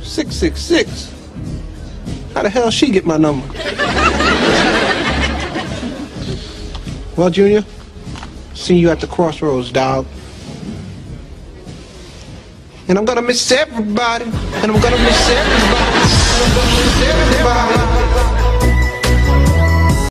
666? How the hell she get my number? Well, Junior, see you at the crossroads, dog. And I'm gonna miss everybody. And I'm gonna miss everybody. And I'm gonna miss everybody.